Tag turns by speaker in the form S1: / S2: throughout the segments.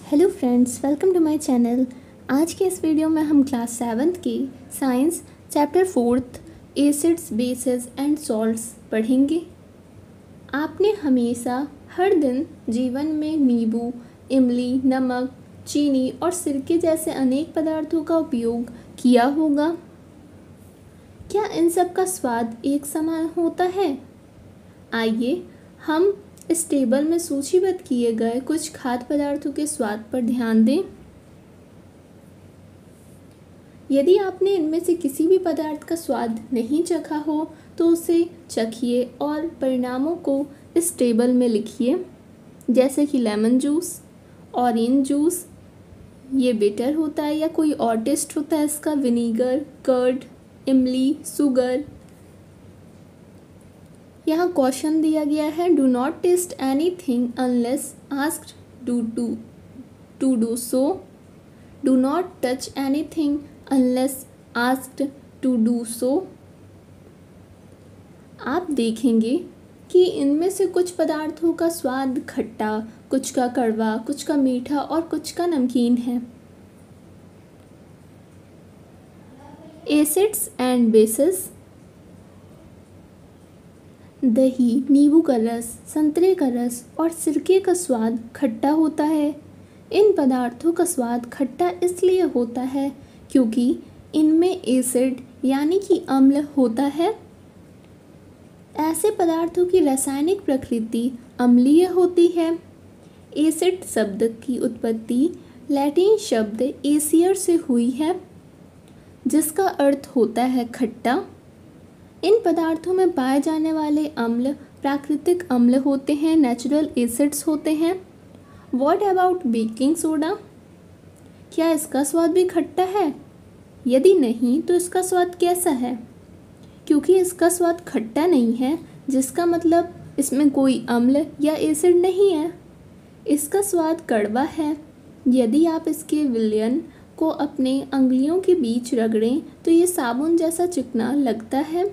S1: Hello friends, welcome to my channel. आज के इस वीडियो में हम क्लास 7th की science chapter 4th acids bases and salts पढ़ेंगे। आपने हमेशा हर दिन जीवन में नींबू, इमली, नमक, चीनी और सिरके जैसे अनेक पदार्थों का उपयोग किया होगा। क्या इन सब का स्वाद एक समान होता है? आइए हम इस टेबल में सूचीबद्ध किए गए कुछ खाद्य पदार्थों के स्वाद पर ध्यान दें। यदि आपने इनमें से किसी भी पदार्थ का स्वाद नहीं चखा हो तो उसे चखिए और परिणामों को इस टेबल में लिखिए, जैसे कि लेमन जूस, ऑरेंज जूस, ये बिटर होता है या कोई और टेस्ट होता है इसका, विनीगर, कर्ड, इमली, शुगर। यहाँ क्वेश्चन दिया गया है, do not taste anything unless asked to do so. Do not touch anything unless asked to do so. आप देखेंगे कि इनमें से कुछ पदार्थों का स्वाद खट्टा, कुछ का कड़वा, कुछ का मीठा और कुछ का नमकीन है। Acids and bases. दही, नींबू का रस, संतरे का रस और सिरके का स्वाद खट्टा होता है। इन पदार्थों का स्वाद खट्टा इसलिए होता है क्योंकि इनमें एसिड यानी कि अम्ल होता है। ऐसे पदार्थों की रासायनिक प्रकृति अम्लीय होती है। एसिड शब्द की उत्पत्ति लैटिन शब्द एसियर से हुई है, जिसका अर्थ होता है खट्टा। इन पदार्थों में पाए जाने वाले अम्ल प्राकृतिक अम्ल होते हैं, नेचुरल एसिड्स होते हैं। What about baking soda? क्या इसका स्वाद भी खट्टा है? यदि नहीं तो इसका स्वाद कैसा है? क्योंकि इसका स्वाद खट्टा नहीं है, जिसका मतलब इसमें कोई अम्ल या एसिड नहीं है। इसका स्वाद कड़वा है। यदि आप इसके विलयन को अपने अंगुलियों के बीच रगड़ें तो ये साबुन जैसा चिकना लगता है।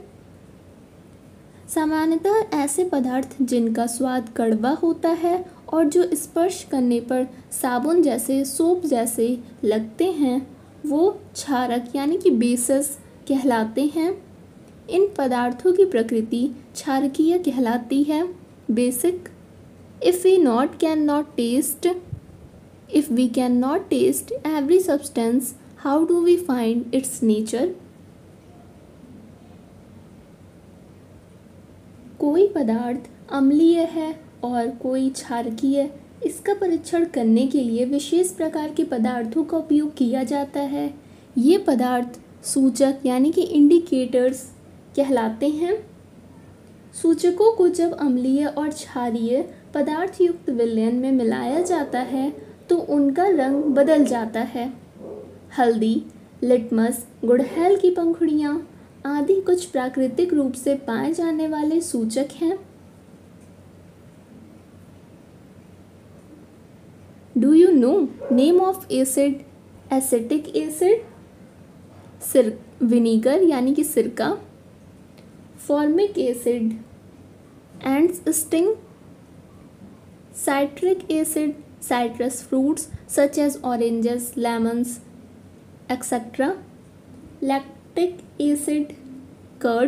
S1: सामान्यतः ऐसे पदार्थ जिनका स्वाद कड़वा होता है और जो स्पर्श करने पर साबुन जैसे, सोप जैसे लगते हैं, वो क्षारक यानी कि बेसेस कहलाते हैं। इन पदार्थों की प्रकृति क्षारकीय कहलाती है, basic. If we can not taste every substance, how do we find its nature? कोई पदार्थ अम्लीय है और कोई क्षारकीय, इसका परीक्षण करने के लिए विशेष प्रकार के पदार्थों का उपयोग किया जाता है। ये पदार्थ सूचक यानी कि इंडिकेटर्स कहलाते हैं। सूचकों को जब अम्लीय और क्षारीय पदार्थ युक्त विलयन में मिलाया जाता है तो उनका रंग बदल जाता है। हल्दी, लिटमस, गुड़हल की पंखुड़ियाँ आदि कुछ प्राकृतिक रूप से पाए जाने वाले सूचक हैं। Do you know name of acid? Acetic acid, vinegar यानी कि सिरका, formic acid, ants sting, citric acid, citrus fruits such as oranges, lemons, etcetera, lactic acid, curd,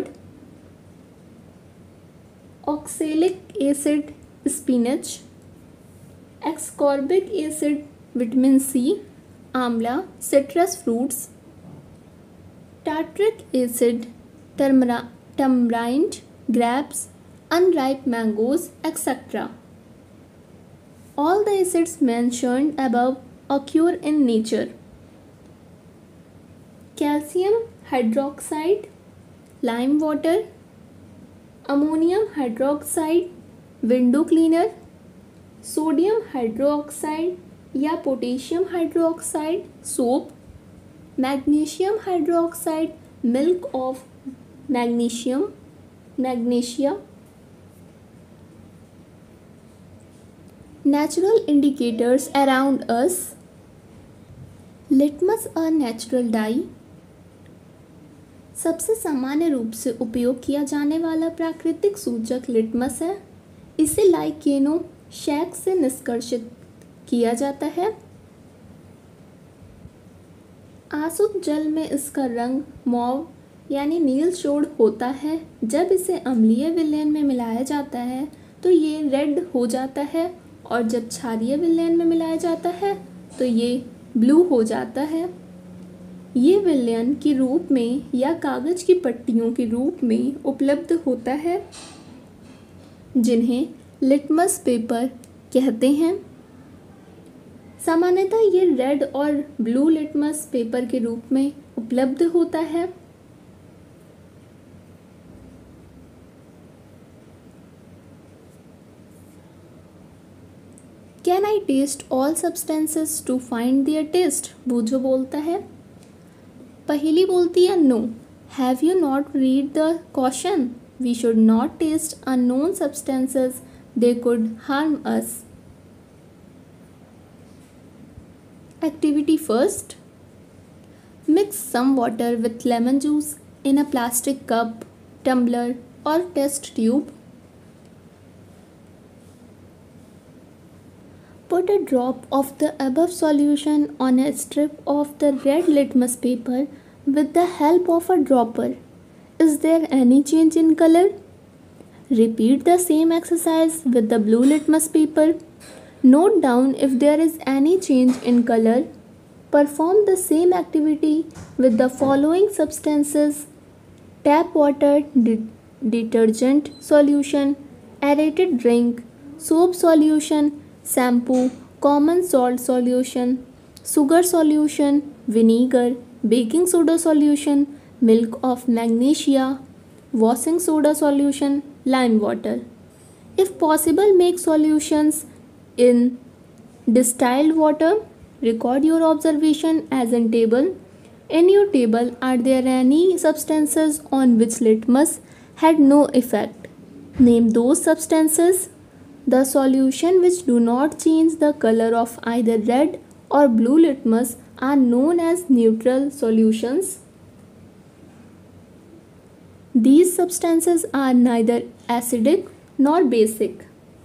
S1: oxalic acid, spinach, ascorbic acid, vitamin C, amla, citrus fruits, tartaric acid, tamarind, grapes, unripe mangoes, etc. All the acids mentioned above occur in nature. Calcium hydroxide, lime water, ammonium hydroxide, window cleaner, sodium hydroxide या potassium hydroxide, soap, magnesium hydroxide, milk of magnesia. Natural indicators around us. Litmus a natural dye. सबसे सामान्य रूप से उपयोग किया जाने वाला प्राकृतिक सूचक लिटमस है। इसे लाइकेनो शैक से निष्कर्षित किया जाता है। आसुत जल में इसका रंग मौव यानी नील शोड होता है। जब इसे अम्लीय विलयन में मिलाया जाता है तो ये रेड हो जाता है, और जब क्षारीय विलयन में मिलाया जाता है तो ये ब्लू हो जाता है। ये विलयन के रूप में या कागज की पट्टियों के रूप में उपलब्ध होता है, जिन्हें लिटमस पेपर कहते हैं। सामान्यतः ये रेड और ब्लू लिटमस पेपर के रूप में उपलब्ध होता है। Can I taste all substances to find their taste? बूझो बोलता है। पहेली बोलती है no. Have you not read the caution? We should not taste unknown substances, they could harm us. Activity first. Mix some water with lemon juice in a plastic cup, tumbler or test tube. Put a drop of the above solution on a strip of the red litmus paper with the help of a dropper. Is there any change in color? Repeat the same exercise with the blue litmus paper. Note down if there is any change in color. Perform the same activity with the following substances: tap water, detergent solution, aerated drink, soap solution, shampoo, common salt solution, sugar solution, vinegar, baking soda solution, milk of magnesia, washing soda solution, lime water. If possible, make solutions in distilled water. Record your observation as in table. In your table, are there any substances on which litmus had no effect? Name those substances. The solution which do not change the color of either red or blue litmus are known as neutral solutions. These substances are neither acidic nor basic.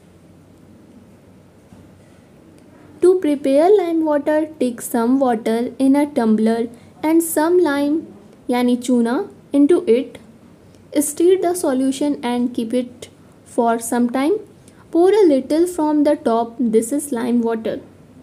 S1: To prepare lime water, take some water in a tumbler and some lime yani chuna into it. Stir the solution and keep it for some time. Pour a little from the top. This is lime water.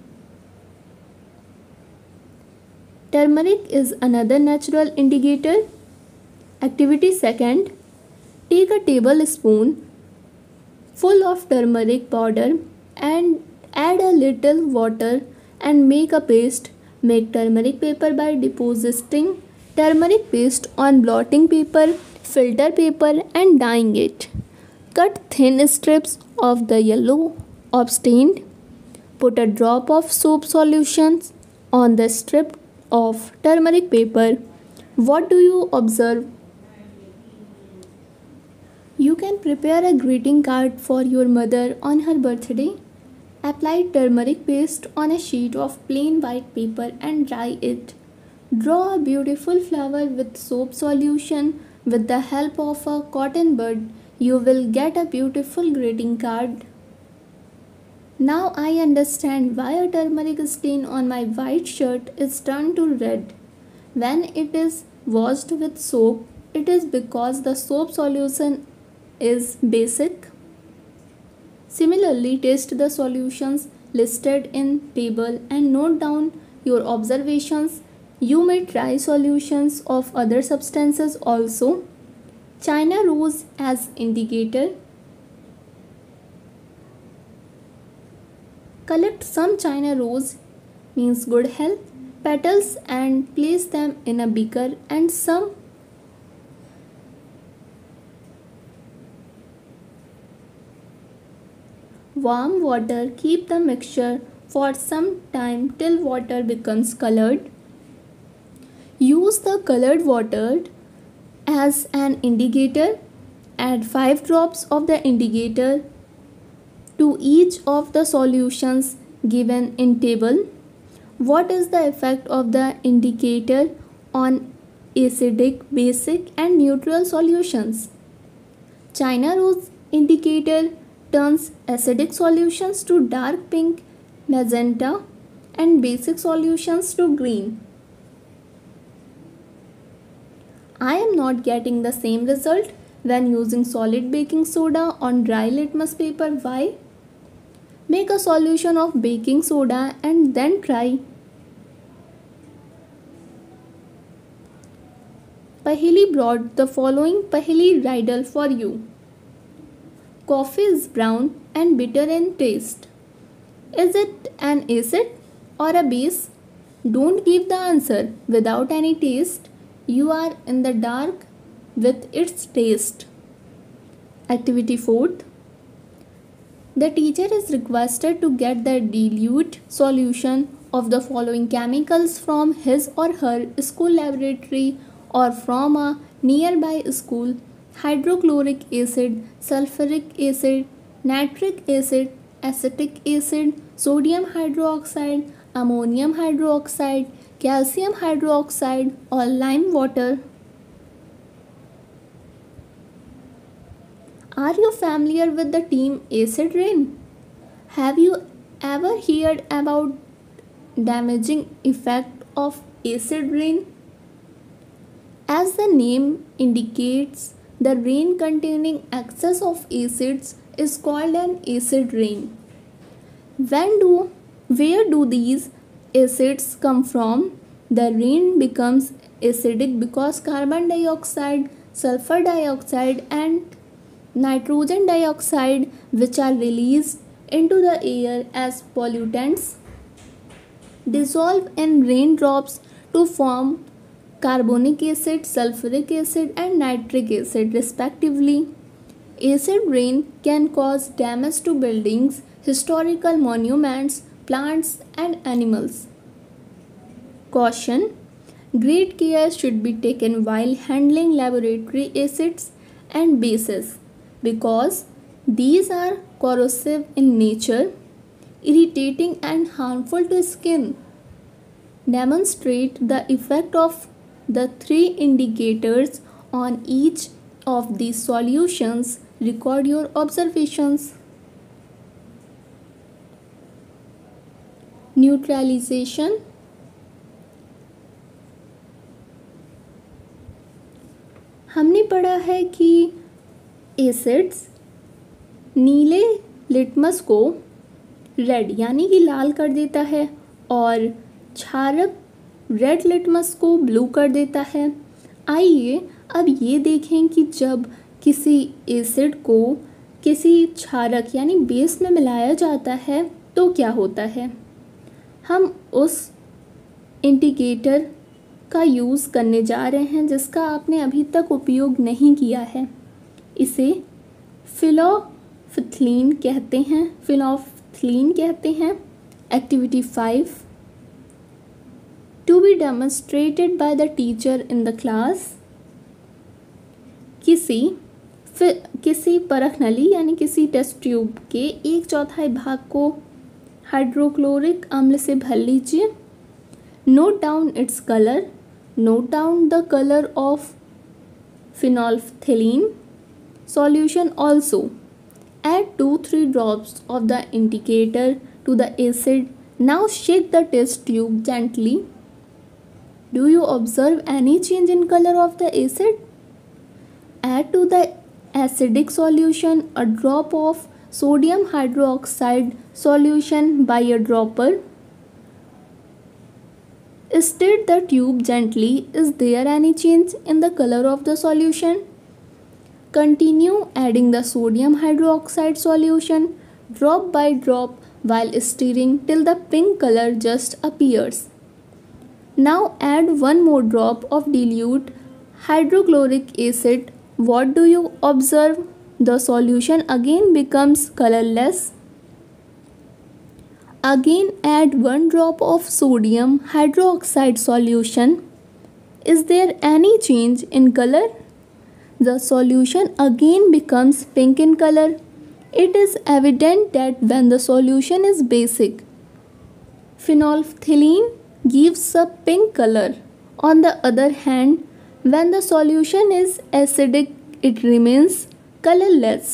S1: Turmeric is another natural indicator. Activity second. Take a tablespoon full of turmeric powder and add a little water and make a paste. Make turmeric paper by depositing turmeric paste on blotting paper, filter paper and dyeing it. Cut thin strips of the yellow obtained. Put a drop of soap solutions on the strip of turmeric paper. What do you observe? You can prepare a greeting card for your mother on her birthday. Apply turmeric paste on a sheet of plain white paper and dry it. Draw a beautiful flower with soap solution. With the help of a cotton bud, you will get a beautiful greeting card. Now I understand why a turmeric stain on my white shirt is turned to red. When it is washed with soap, it is because the soap solution is basic. Similarly, test the solutions listed in table and note down your observations. You may try solutions of other substances also. China rose as indicator. Collect some China rose, means good health, petals and place them in a beaker and some warm water. Keep the mixture for some time till water becomes colored. Use the colored water as an indicator. Add 5 drops of the indicator to each of the solutions given in table. What is the effect of the indicator on acidic, basic and neutral solutions? China rose indicator turns acidic solutions to dark pink, magenta and basic solutions to green. I am not getting the same result when using solid baking soda on dry litmus paper. Why? Make a solution of baking soda and then try. Paheli brought the following Paheli riddle for you. Coffee is brown and bitter in taste. Is it an acid or a base? Don't give the answer without any taste. You are in the dark with its taste. Activity 4th. The teacher is requested to get the dilute solution of the following chemicals from his or her school laboratory or from a nearby school: hydrochloric acid, sulfuric acid, nitric acid, acetic acid, sodium hydroxide, ammonium hydroxide, calcium hydroxide, or lime water. Are you familiar with the term acid rain? Have you ever heard about damaging effect of acid rain? As the name indicates, the rain containing excess of acids is called an acid rain. Where do these acids come from? The rain becomes acidic because carbon dioxide, sulfur dioxide, and nitrogen dioxide, which are released into the air as pollutants, dissolve in raindrops to form carbonic acid, sulfuric acid, and nitric acid, respectively. Acid rain can cause damage to buildings, historical monuments, plants, and animals. Caution: great care should be taken while handling laboratory acids and bases because these are corrosive in nature, irritating, and harmful to skin. Demonstrate the effect of the three indicators on each of these solutions. Record your observations. Neutralization. हमने पढ़ा है कि acids नीले litmus को red यानी कि लाल कर देता है और क्षारक रेड लिटमस को ब्लू कर देता है। आइए अब ये देखें कि जब किसी एसिड को किसी क्षारक यानी बेस में मिलाया जाता है तो क्या होता है। हम उस इंडिकेटर का यूज़ करने जा रहे हैं जिसका आपने अभी तक उपयोग नहीं किया है। इसे फिनोल्फ्थलीन कहते हैं। Activity 5 to be demonstrated by the teacher in the class. किसी परख नली यानी किसी टेस्ट ट्यूब के 1/4 भाग को हाइड्रोक्लोरिक अम्ल से भर लीजिए। Note down its colour. Note down the colour of phenolphthalein solution also. Add 2-3 drops of the indicator to the acid. Now shake the test tube gently. Do you observe any change in color of the acid? Add to the acidic solution a drop of sodium hydroxide solution by a dropper. Stir the tube gently. Is there any change in the color of the solution? Continue adding the sodium hydroxide solution drop by drop while stirring till the pink color just appears. Now add 1 more drop of dilute hydrochloric acid. What do you observe? The solution again becomes colorless. Again add 1 drop of sodium hydroxide solution. Is there any change in color? The solution again becomes pink in color. It is evident that when the solution is basic, phenolphthalein gives a pink color. On the other hand, when the solution is acidic, it remains colorless.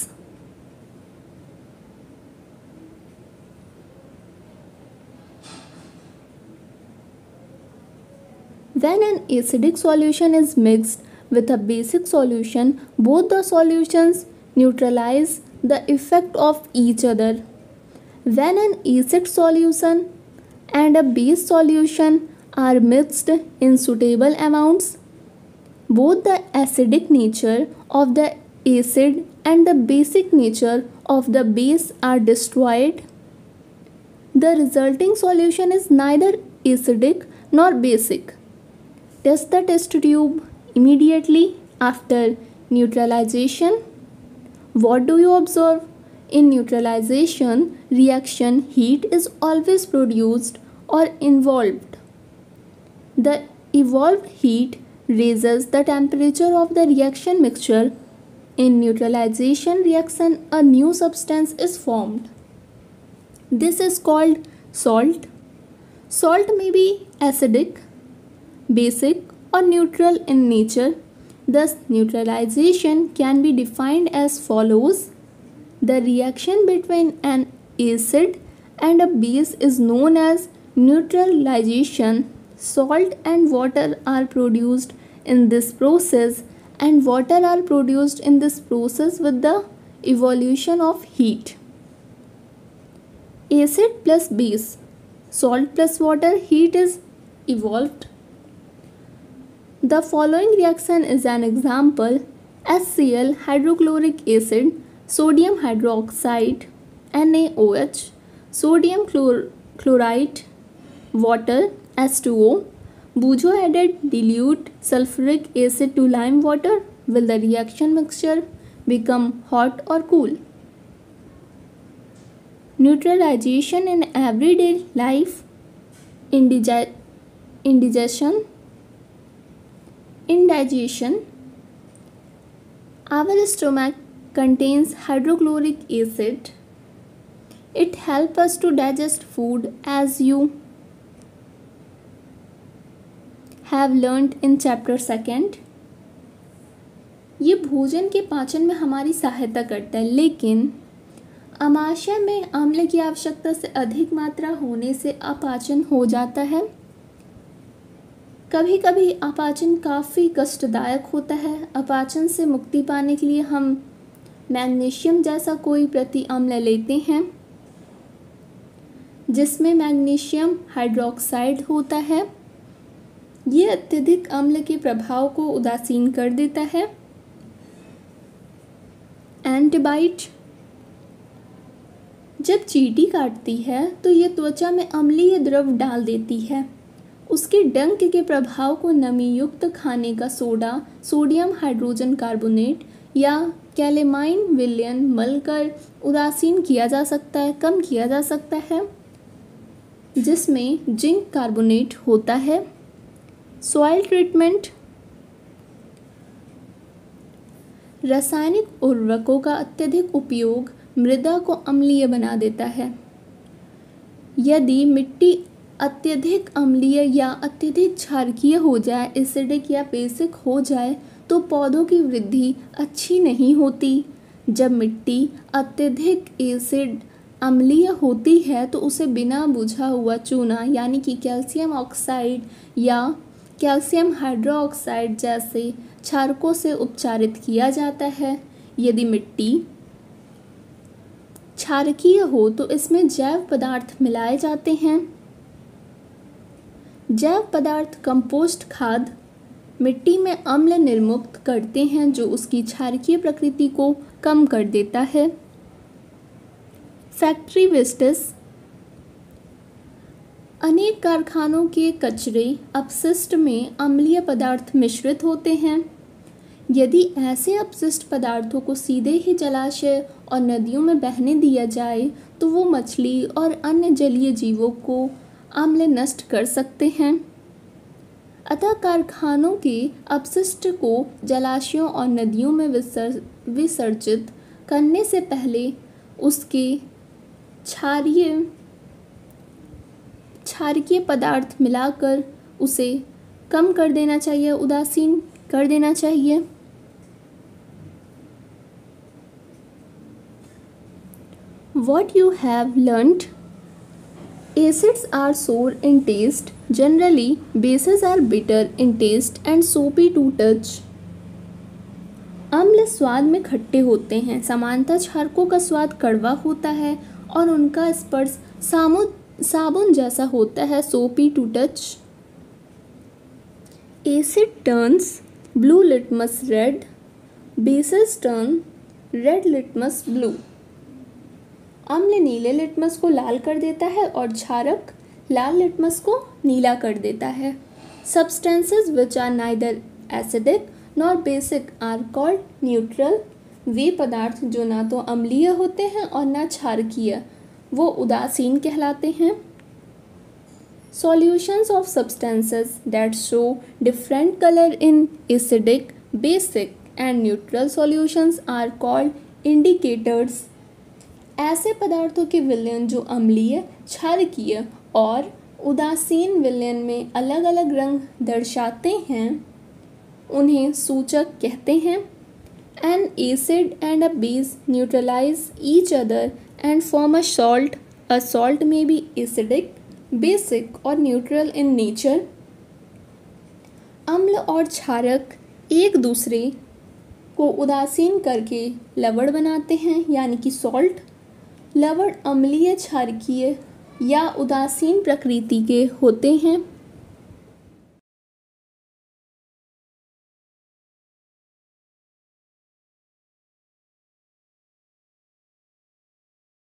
S1: When an acidic solution is mixed with a basic solution, both the solutions neutralize the effect of each other. When an acid solution and a base solution are mixed in suitable amounts, both the acidic nature of the acid and the basic nature of the base are destroyed. The resulting solution is neither acidic nor basic. Test the test tube immediately after neutralization. What do you observe? In neutralization reaction, heat is always produced or involved. The evolved heat raises the temperature of the reaction mixture. In neutralization reaction, a new substance is formed. This is called salt. Salt may be acidic, basic, or neutral in nature. Thus, neutralization can be defined as follows. The reaction between an acid and a base is known as neutralization. Salt and water are produced in this process, and water are produced in this process with the evolution of heat. Acid plus base, salt plus water, heat is evolved. The following reaction is an example: HCl hydrochloric acid, sodium hydroxide NaOH, sodium chloride, water H2O. Bujo added dilute sulfuric acid to lime water. Will the reaction mixture become hot or cool? Neutralization in everyday life. Indigestion. Our stomach contains hydrochloric acid. It helps us to digest food, as you have learnt in chapter 2. ये भोजन के पाचन में हमारी सहायता करता है, लेकिन आमाशय में अम्ल की आवश्यकता से अधिक मात्रा होने से अपाचन हो जाता है। कभी कभी अपाचन काफ़ी कष्टदायक होता है। अपाचन से मुक्ति पाने के लिए हम मैग्नीशियम जैसा कोई प्रतिअम्ल लेते हैं, जिसमें मैग्नीशियम हाइड्रोक्साइड होता है। ये अत्यधिक अम्ल के प्रभाव को उदासीन कर देता है। एंटीबाइट। जब चींटी काटती है तो ये त्वचा में अम्लीय द्रव डाल देती है। उसके डंक के प्रभाव को नमी युक्त खाने का सोडा, सोडियम हाइड्रोजन कार्बोनेट या कैलेमाइन विलयन मलकर उदासीन किया जा सकता है, कम किया जा सकता है, जिसमें जिंक कार्बोनेट होता है। Soil treatment. रासायनिक उर्वरकों का अत्यधिक उपयोग मृदा को अम्लीय बना देता है। यदि मिट्टी अत्यधिक अम्लीय या अत्यधिक क्षारकीय हो जाए, एसिडिक या बेसिक हो जाए, तो पौधों की वृद्धि अच्छी नहीं होती। जब मिट्टी अत्यधिक एसिड अम्लीय होती है तो उसे बिना बुझा हुआ चूना यानी कि कैल्शियम ऑक्साइड या कैल्शियम हाइड्रोक्साइड जैसे क्षारकों से उपचारित किया जाता है। यदि मिट्टी क्षारकीय हो तो इसमें जैव पदार्थ मिलाए जाते हैं। जैव पदार्थ कंपोस्ट खाद मिट्टी में अम्ल निर्मुक्त करते हैं, जो उसकी क्षारकीय प्रकृति को कम कर देता है। Factory wastes. अनेक कारखानों के कचरे अपशिष्ट में अम्लीय पदार्थ मिश्रित होते हैं। यदि ऐसे अपशिष्ट पदार्थों को सीधे ही जलाशय और नदियों में बहने दिया जाए तो वो मछली और अन्य जलीय जीवों को अम्ल नष्ट कर सकते हैं। अतः कारखानों के अपशिष्ट को जलाशयों और नदियों में विसर्जित करने से पहले उसके क्षारीय पदार्थ मिलाकर उसे कम कर देना चाहिए, उदासीन कर देना चाहिए। What you have learnt? Acids are sour in taste. Generally, bases are bitter in taste and soapy to touch. अम्ल स्वाद में खट्टे होते हैं, समानतः क्षारकों का स्वाद कड़वा होता है और उनका स्पर्श साबुन जैसा होता है, soapy to touch. Acid turns blue litmus red, bases turn red litmus blue. अम्ल नीले लिटमस को लाल कर देता है और क्षारक लाल लिटमस को नीला कर देता है। Substances which are neither acidic nor basic are called neutral। वे पदार्थ जो ना तो अम्लीय होते हैं और ना क्षारकीय, वो उदासीन कहलाते हैं। Solutions of substances that show different color in acidic, basic and neutral solutions are called indicators। ऐसे पदार्थों के विलयन जो अम्लीय, क्षारकीय और उदासीन विलयन में अलग अलग रंग दर्शाते हैं उन्हें सूचक कहते हैं। An acid and a base neutralize each other and form a salt। A salt may be acidic, basic or neutral in nature। अम्ल और क्षारक एक दूसरे को उदासीन करके लवण बनाते हैं, यानी कि सॉल्ट। लवण अम्लीय, क्षारकीय या उदासीन प्रकृति के होते हैं।